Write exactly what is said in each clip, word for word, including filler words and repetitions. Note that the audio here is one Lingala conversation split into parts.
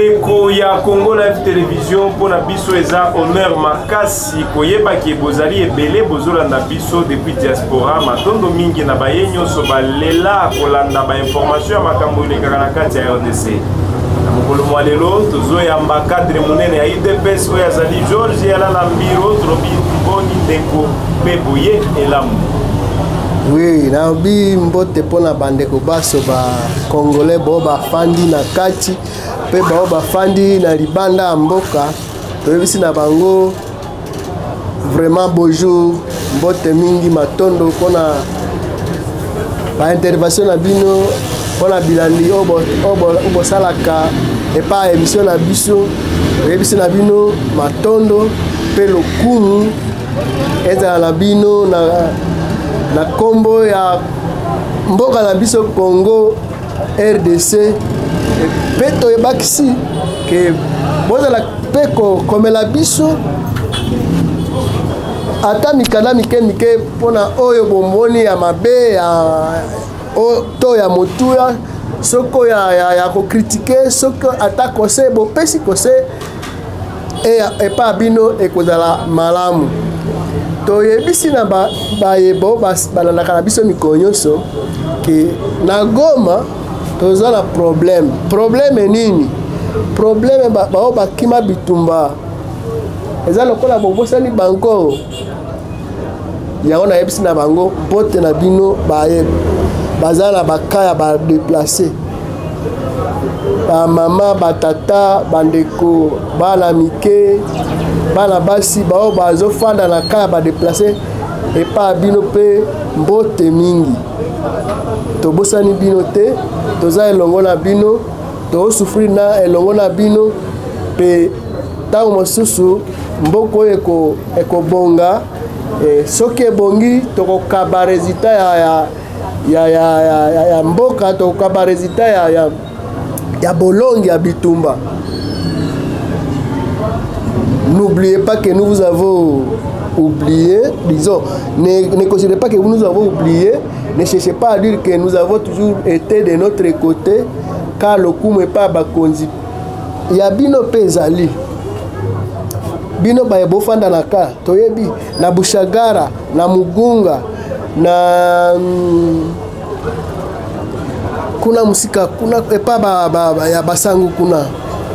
bandeko ya Congo Live Télévision pour na biso eza honneur makasi koyeba ki bozali ebele bozolanda biso depuis diaspora matondo mingi na bayenyo so balela kolanda ba information ya makambo elekaka na kati ya R D C na mokolo mwa lelo tozoyamba cadre munene ya I D P S oyo azali George yala na mbiro trobi boni ndeko beboye elamu. Oui, na bi mbote pona bandeko baso ba Congolais bo ba fandi na kati pe ba ba fandi na libanda mboka toyebisi na bango vraiment bonjour mbote mingi matondo pona ba intervention na bino pona bilandi obo obo obo salaka e pa émission na biso toyebisi na bino matondo pe lokumu eza na bino na na kombo ya mboka na biso Congo R D C peto ebakisi ke bozala peko komela biso ata mikanda mike mike pona oyo bomboni ya mabe ya o to ya motuya soko ya ya, ya ko critiquer soko ata kose bo pesi kose e e pa bino ekozala malamu to yebisi na ba bayebo balandaka na biso mikonyoso ke na Goma tozala problème problème nini problème ba ba bakima bitumba eza lokola bobosani bango yango na yebisi na bango bote na bino baye bazala bakaya ba déplacer ba mama batata bandeko bana mike bana basi bao bazo fanda na kaya ba déplacer et pas bino pe mbote mingi to bosani bino te toza elongo na bino to souffrir na elongo na bino pe tango mosusu mboko eko eko bonga e soki bongi to ko kaba resultat ya ya ya ya ya, ya mboka to ko kaba resultat ya ya ya bolongi ya bitumba. N'oubliez pas que nous vous avons oublié, disons, ne, ne considérez pas que nous nous avons oublié, ne cherchez pas à dire que nous avons toujours été de notre côté, car le coup n'est pas bakonzi. Il y a bino pezali, bino ba ebofanda na ka, toyebi, na Bushagara, na Mugunga, na kuna musika, kuna epa ba, ba, ba ya basangu kuna.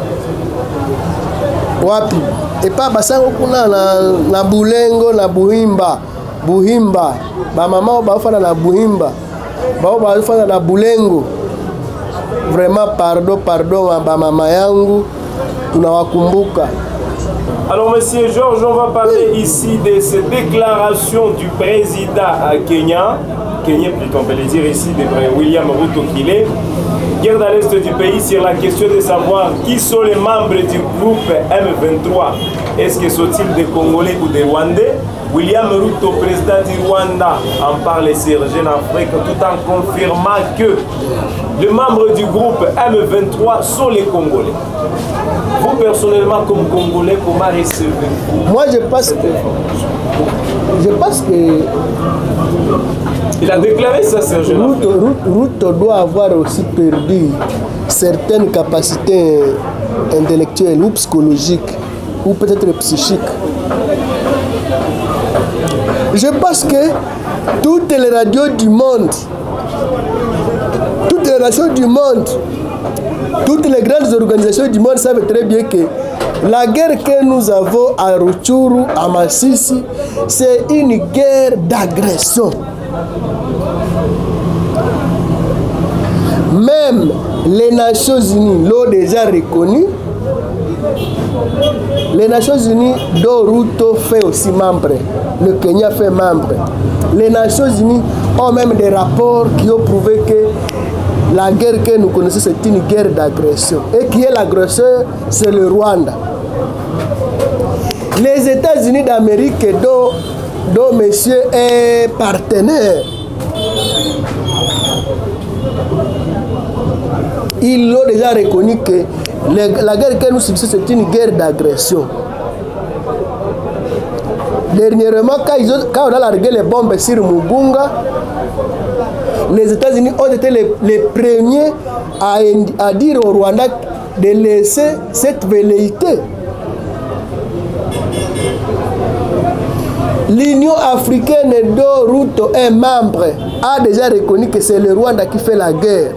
Wapi? Epa basango kuna na, na Bulengo na Buhimba Buhimba ba mama ba fana na Buhimba ba ba fana na Bulengo. Vraiment pardon pardon ba mama yangu tunawakumbuka. Alors monsieur Georges, on va parler ici de ces déclarations du président Kenya Kenya plutôt on peut le dire ici de William Ruto qu'il est guerre dans l'est du pays sur la question de savoir qui sont les membres du groupe M vingt-trois. Est-ce que sont-ils des Congolais ou des Rwandais? William Ruto, président du Rwanda, en parle sur Jeune Afrique tout en confirmant que les membres du groupe M vingt-trois sont les Congolais. Vous personnellement comme Congolais, comment recevez-vous? Moi je pense que je pense que il a déclaré ça, Serge Ruto, Ruto doit avoir aussi perdu certaines capacités intellectuelles ou psychologiques ou peut-être psychiques. Je pense que toutes les radios du monde, toutes les radios du monde, toutes les grandes organisations du monde savent très bien que la guerre que nous avons à Rutshuru, à Masisi, c'est une guerre d'agression. Même les Nations Unies l'ont déjà reconnu. Les Nations Unies, dont Ruto fait aussi membre, le Kenya fait membre. Les Nations Unies ont même des rapports qui ont prouvé que la guerre que nous connaissons, c'est une guerre d'agression. Et qui est l'agresseur, c'est le Rwanda. Les États-Unis d'Amérique, dont, dont monsieur est partenaire, ils l'ont déjà reconnu que la guerre que nous subissons, c'est une guerre d'agression. Dernièrement, quand, ils ont, quand on a largué les bombes sur Mugunga, les États-Unis ont été les, les premiers à, à dire au Rwanda de laisser cette velléité. L'Union africaine dont Ruto est membre a déjà reconnu que c'est le Rwanda qui fait la guerre.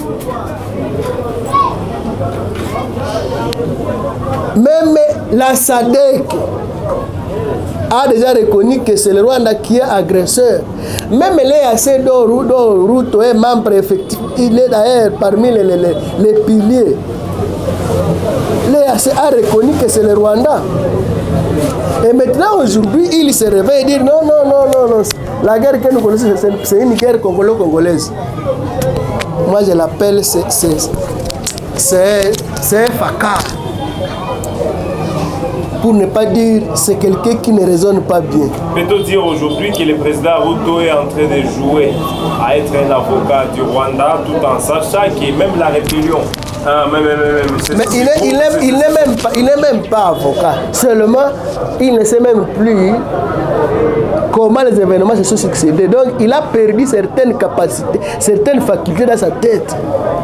Même la S A D C a déjà reconnu que c'est le Rwanda qui est agresseur. Même les A C dont Ruto est membre effectif, il est d'ailleurs parmi les, les, les, les piliers. Les A C a reconnu que c'est le Rwanda. Et maintenant, aujourd'hui, il se réveille et dit non, non, non, non, non. La guerre que nous connaissons, c'est une guerre congolo-congolaise. Moi, je l'appelle, c'est un facard. Pour ne pas dire, c'est quelqu'un qui ne raisonne pas bien. Peut-on dire aujourd'hui que le président Ruto est en train de jouer à être un avocat du Rwanda tout en sachant que même la rébellion. Ah, mais mais, mais, mais il n'est il est, il est même, pas, il est même pas avocat. Seulement, il ne sait même plus comment les événements se sont succédés. Donc, il a perdu certaines capacités, certaines facultés dans sa tête.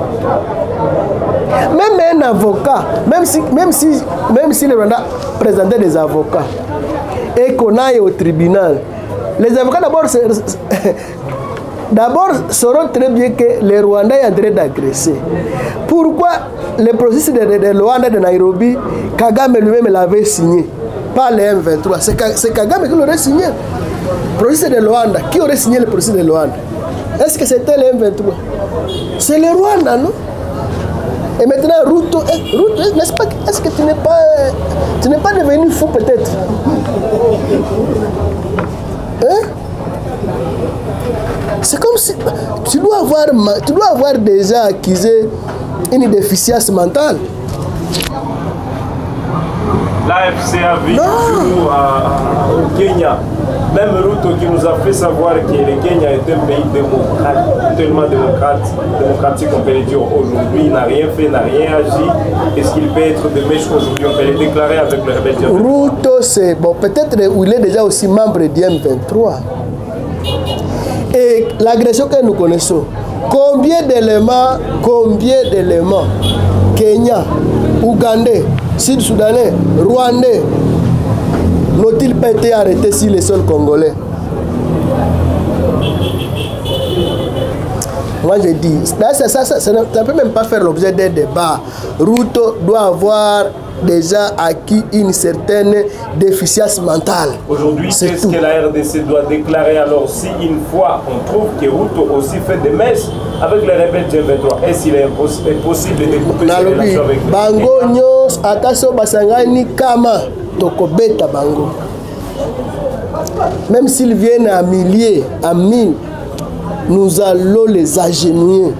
Même un avocat, même si, même si, même si le Rwanda présentait des avocats et qu'on aille au tribunal, les avocats d'abord d'abord sauront très bien que le Rwanda est en train d'agresser. Pourquoi le processus de, de, de Luanda de Nairobi, Kagame lui-même l'avait signé, pas le M vingt-trois, c'est Kagame qui l'aurait signé. Le processus de Luanda, qui aurait signé le processus de Luanda? Est-ce que c'était le M vingt-trois? C'est le Rwanda, non? Et maintenant, Ruto, eh, Ruto n'est-ce pas, est-ce que tu n'es pas, tu n'es pas devenu fou peut-être? Hein? C'est comme si tu dois avoir, tu dois avoir déjà accusé une déficience mentale. L'A F C a vécu au Kenya. Même Ruto qui nous a fait savoir que le Kenya est un pays démocrate, tellement démocrate, démocratique, on peut le dire aujourd'hui. Il n'a rien fait, n'a rien agi. Est-ce qu'il peut être de mèche aujourd'hui? On peut le déclarer avec le rebelle. Ruto, c'est bon, peut-être il est déjà aussi membre du M vingt-trois. Et l'agression que nous connaissons, combien d'éléments, combien d'éléments, Kenya, Ougandais, Sud-Soudanais, Rwandais, n'ont-ils pas été arrêtés sur les sols congolais? Moi je dis, ça, ça, ça, ça ne peut même pas faire l'objet d'un débat. Ruto doit avoir déjà acquis une certaine déficience mentale. Aujourd'hui, qu'est-ce que la R D C doit déclarer alors si une fois on trouve que Ruto aussi fait des messes avec les rebelles du M vingt-trois? Est-ce qu'il est impossible de découper ces relations avec les Bango nyos ataso basangani kama tokobeta bango. Même s'ils viennent à milliers, à mille, nous allons les agenouiller.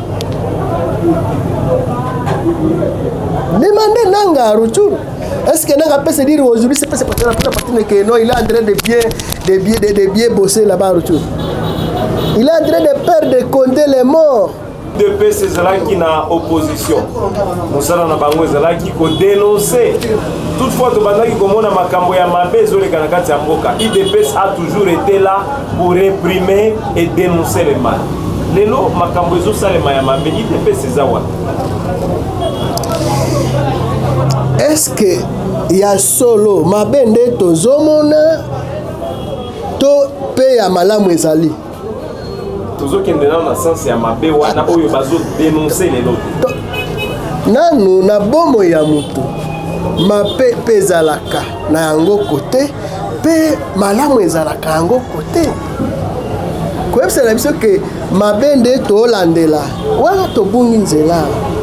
Demandez Nanga à Ruchuru. Est-ce que Nanga peut se dire aujourd'hui c'est pas c'est pas que non, il est en train de bien de bien de, de bien bosser là-bas Ruchuru. Il est en train de perdre, de compter les morts. De P C c'est là qui n'a opposition. Nous sommes dans Bango c'est là qui faut dénoncer. Toutefois, tu vas dire comment on a makambo ya mabe zo le kanakati ya mboka. I D P S a toujours été là pour réprimer et dénoncer les mal. Lelo makambo zo salema ya mabe I D P S c'est zawa. Est-ce que il y a solo mabende tozomona to pe ya malamu ezali? Tozokende na na sens ya mabe wana oyo bazo dénoncer les autres. Nanu na bomo ya mutu mape pe ezalaka na yango kote pe malamu ezalaka yango kote. Koyebisa na biso ke mabende tolandela wana tobungi nzela.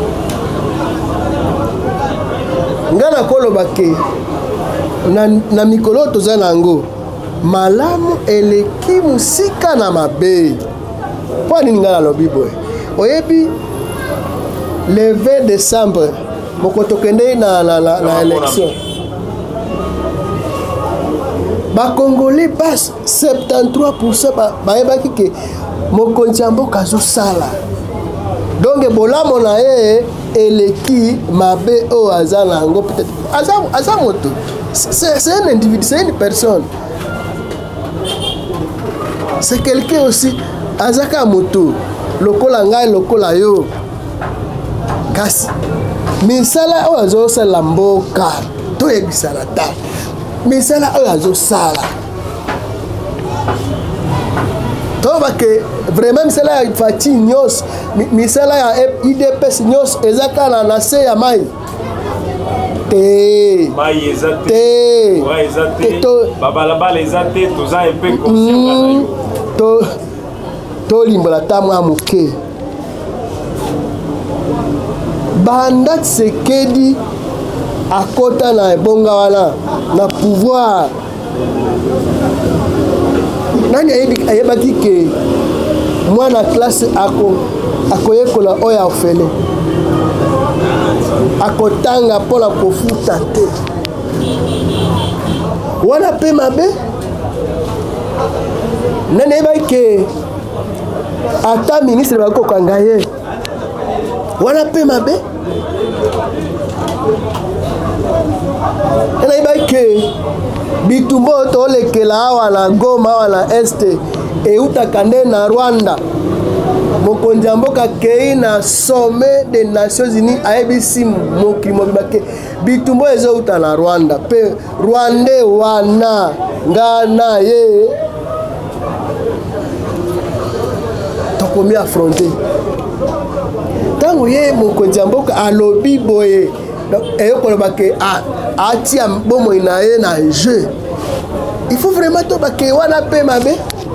Ngana koloba ke na, na mikolo toza nango malamu eleki musika na mabe. Kwa nini ngana lobi boy? Oyebi le vingt décembre mokotokende na na na, na élection. Ba Congolais bas soixante-treize pour cent ba bayebaki ke mokonzi mboka zo sala. Donc bolamo na ye eleki mabe o azala ngo peut-être azam azamoto. C'est c'est un individu, c'est une personne. C'est quelqu'un aussi azaka moto lokola ngai lokola yo kasi misala oyo azosala mboka toyebisana ta misala oyo azosala tobake vraiment misala ya fati nyonso misala ya I D P S nyonso eza kala na se ya mai te te babalabala eza te toza un peu conscient to tolimbola ta mwa moke banda Tshisekedi akota na ebonga wana na pouvoir nani ayebaki ke mwana classe ako akoyekola oyo ofele akotanga mpola kofuta te wana mpe mabe nani ayebaki ke ata ministre bakokanga ye wana mpe mabe nayebaki ke bitumba oyo tolekela awa na Goma awa na este eutaka nde na Rwanda mokonzi ya mboka kei na sommet des Nations Unies ayebisi mokili mobimba ke bitumba ezouta na Rwanda mpe Rwanda wana nga na ye tokomi affronter ntango ye mokonzi ya mboka alobi boye eyokoloba ke atia bomoi na ye na jeu il faut vraiment tobake wana mpe mabe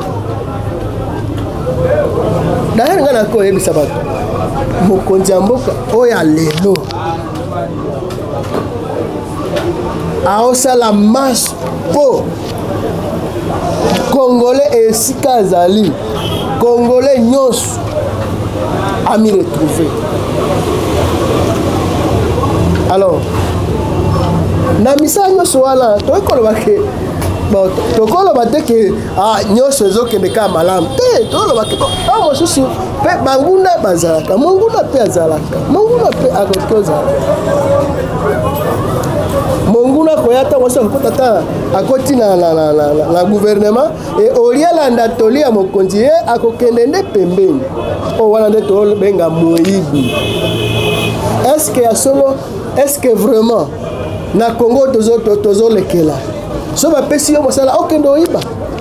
dayari nga nako oyebisa bato mokonzi ya mboka oyo lelo aosala marche mpo congolais esika azali congolais nyonso ami retrouvé alors na misala nyonso wana toyekoloba ke tokoloba te ke nyonso ezokende kaka malamu te tokoloba ke a mosusu mpe banguna bazalaka monguna mpe azalaka monguna mpe akoki ozala monguna koya ta mosusu akokota ta akoti na gouvernement e olialanda tolia mokonzi ye akokende nde pembeni o wana nde tobenga moyibi estce ya solo estce vraiment na Congo tozolekela so bapesi yo mosala okende oyiba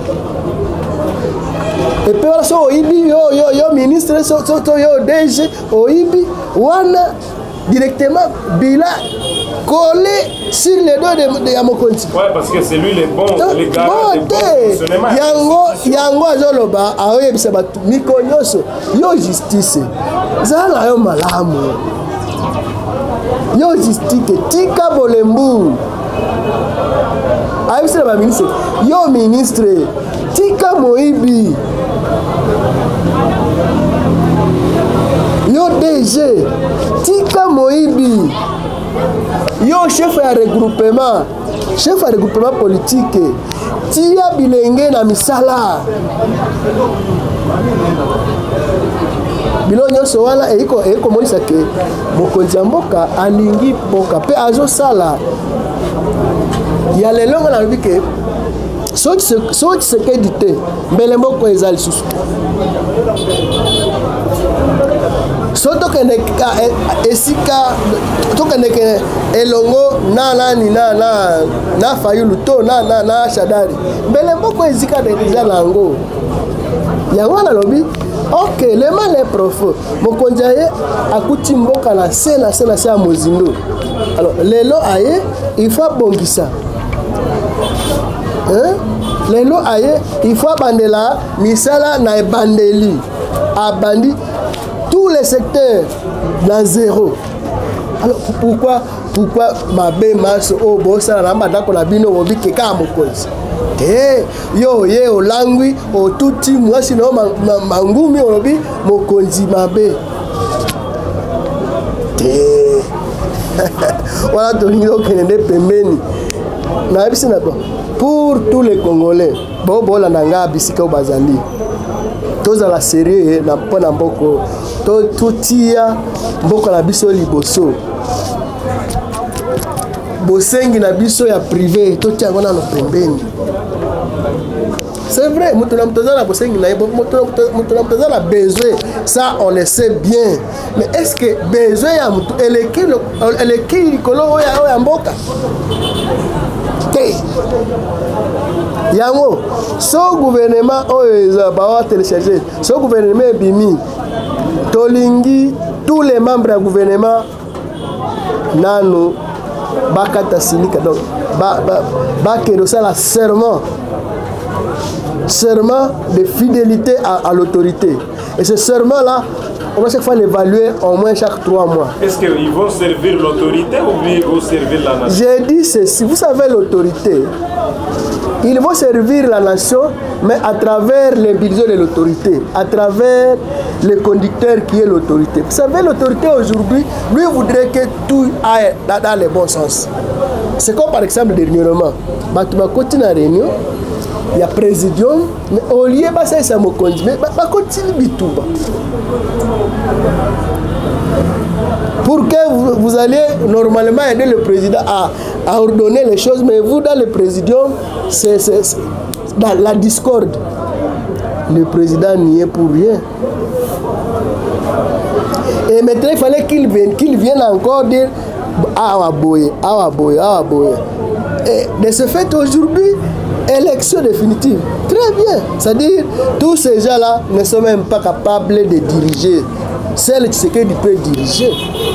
epe wana so oyibi yo, yo, yo ministre so, so, so yo D G oyibi wana directement bila collé sur les doigts de, de ya mokonzi. Ouais, parce que c'est lui le bon, les gars, le bon fonctionnement. Yango, yango azoloba aoyebisa batu miko nyonso yo justice zala yo malamu yo justice tika bolembu ayebisa ba ministre yo ministre tika moyibi yo D G tika moyibi yo chef ya regroupement chef ya regroupement politique tia bilenge na misala bilo nyonso wana eiko eiko monisa ke mokonzi ya mboka alingi mboka pe azosala ya lelo ngana lobi ke so Tshisekedi te mbele moko eza lisusu so tokende esika tokende elongo na nani na na na Fayulu to na na na Shadari mbele moko ezika deja nango yango na lobi ok le mal est profond mokonzi ye akuti mboka na se na se na se ya mozindo alors lelo aye il faut bongisa hein lelo aye il faut bandela misala na ebandeli abandi tous les secteurs dans zéro. Alors pourquoi pourquoi mabe mas o bosa na mbandako na bino obike ka mokonzi te yo ye olangwi o tuti mwasi no mangumi olobi mokonzi mabe te wala tolingi okende pembeni na bisi na pour tous les Congolais bo bola nanga bisika bazali toza la série na pona mboko to tutia mboko na biso liboso bosengi na biso ya privé to tia ngona no pembeni C'est vrai, nous avons besoin. Ça, on le sait bien. Mais est-ce que besoin, elle est qui le colon en boca? Yango, ce gouvernement, oh, téléchargé, ce gouvernement est bimi. Tolingi, tous les membres du gouvernement, nano, bakata sinika, donc, ba, ba, ba, la serment. Serment de fidélité à, à l'autorité. Et ce serment-là, on va chaque fois l'évaluer au moins chaque trois mois. Est-ce qu'ils vont servir l'autorité ou ils vont servir la nation? J'ai dit ceci, vous savez l'autorité, ils vont servir la nation, mais à travers les budgets de l'autorité, à travers le conducteur qui est l'autorité. Vous savez, l'autorité aujourd'hui, lui voudrait que tout aille dans, dans le bon sens. C'est comme par exemple dernièrement, tu vas continuer la réunion, il y a présidium, mais au lieu de ça, ça me conduit. Mais je continue tout. Pour que vous, vous allez normalement aider le président à, à ordonner les choses, mais vous, dans le présidium, c'est dans la discorde. Le président n'y est pour rien. Et maintenant, il fallait qu'il vienne, qu'il vienne encore dire ah, ah, boy, ah, boy, ah, boy. Et de ce fait, aujourd'hui, élection définitive. Très bien. C'est-à-dire, tous ces gens-là ne sont même pas capables de diriger. Celle qui peut diriger.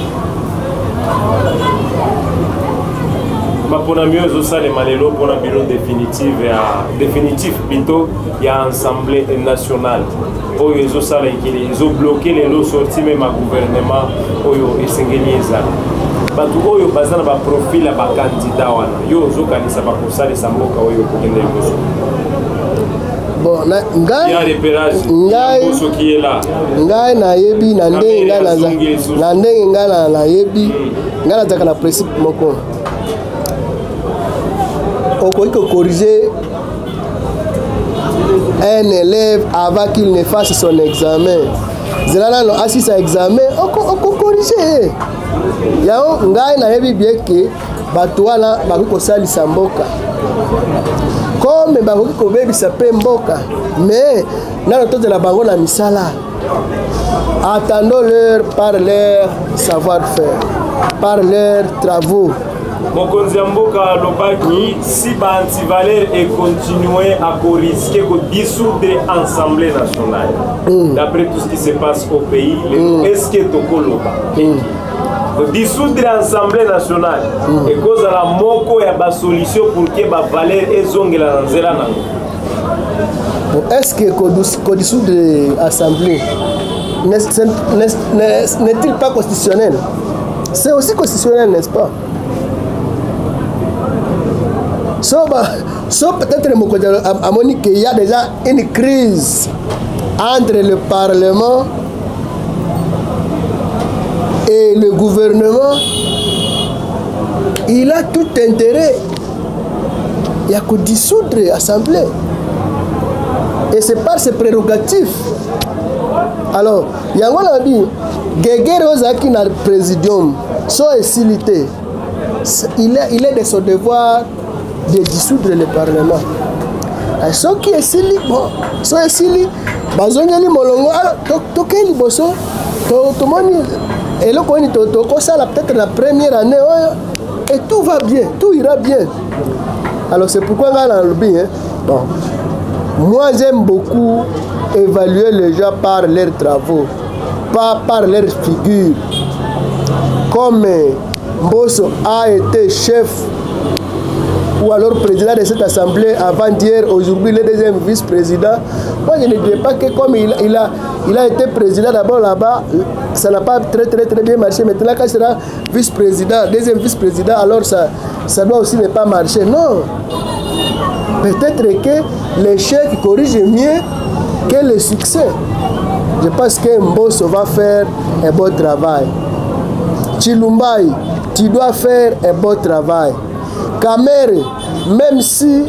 Pour la mieux, ça les malélos pour un bureau définitif, définitif plutôt, il y a Assemblée nationale. Ils ont bloqué les lots sortis même à gouvernement et Sengenizal. Batu oyo bazana ba profil ba candidat wana yo zokanisa ba kusali samboka oyo kokende boso bon na ngai ya repérage ngai boso qui est là ngai na yebi na ndenge ngai na na ndenge ngai na na yebi ngai na taka na principe moko okoki ko corriger un élève avant qu'il ne fasse son examen. Zelana no assiste à examen oko corriger. Yao ngai na yebi bien que bato wana bako kosalisa mboka comme bako kobebisa pe mboka mais na to de la bango na misala attendons-leur par leur savoir-faire, par leurs travaux. Mokonzi Mboka Lobaki, si Bantivaler est continué à risquer de dissoudre l'Assemblée nationale, mm. d'après tout ce qui se passe au pays, mm. est-ce que Toko Loba mm. dissoudre l'Assemblée nationale mm. et cause à la moko ya ba solution pour que ba valeur et zonge la nzela nango. Est-ce que dissoudre l'Assemblée n'est-il pas constitutionnel? C'est aussi constitutionnel, n'est-ce pas? So, bah, so peut-être qu'il y a déjà une crise entre le Parlement et le gouvernement. Il a tout intérêt. Il n'y a que dissoudre l'Assemblée. Et c'est par ses prérogatives. Alors, il y a un dit, Guéguerre Ozaki dans le présidium, so est il est, il est de son devoir de dissoudre le Parlement. Et ceux qui est sili, bon, ceux qui est sili, bazongeli molongo, alors, tokeli boso, to moni, et le koni to to ça peut-être la première année, et tout va bien, tout ira bien. Alors c'est pourquoi là dans le bien, bon, moi j'aime beaucoup évaluer les gens par leurs travaux, pas par leurs figures. Comme Mbosso a été chef ou alors président de cette assemblée avant-hier, aujourd'hui le deuxième vice-président. Moi je ne dirais pas que comme il, il, a, il a été président d'abord là-bas, ça n'a pas très très très bien marché. Maintenant quand il sera vice-président, deuxième vice-président, alors ça, ça doit aussi ne pas marcher. Non. Peut-être que l'échec corrige mieux que le succès. Je pense que Mbosso va faire un bon travail. Chilumbai, tu dois faire un bon travail. Kamere, même si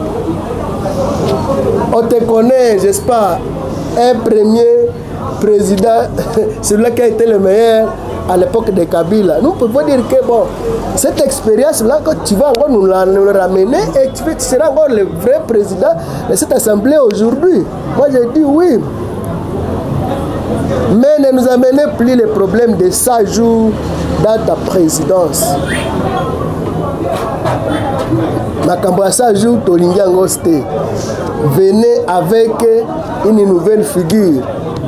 on te connaît, j'espère, un premier président, celui qui a été le meilleur, à l'époque de Kabila. Nous pouvons dire que bon, cette expérience-là, quand tu vas encore nous la, nous la ramener, et tu, tu seras encore le vrai président de cette assemblée aujourd'hui. Moi, j'ai dit oui. Mais ne nous amenez plus les problèmes de cent jours dans ta présidence. Makambo cent jours, Tolinga Ngoste. Venez avec une nouvelle figure.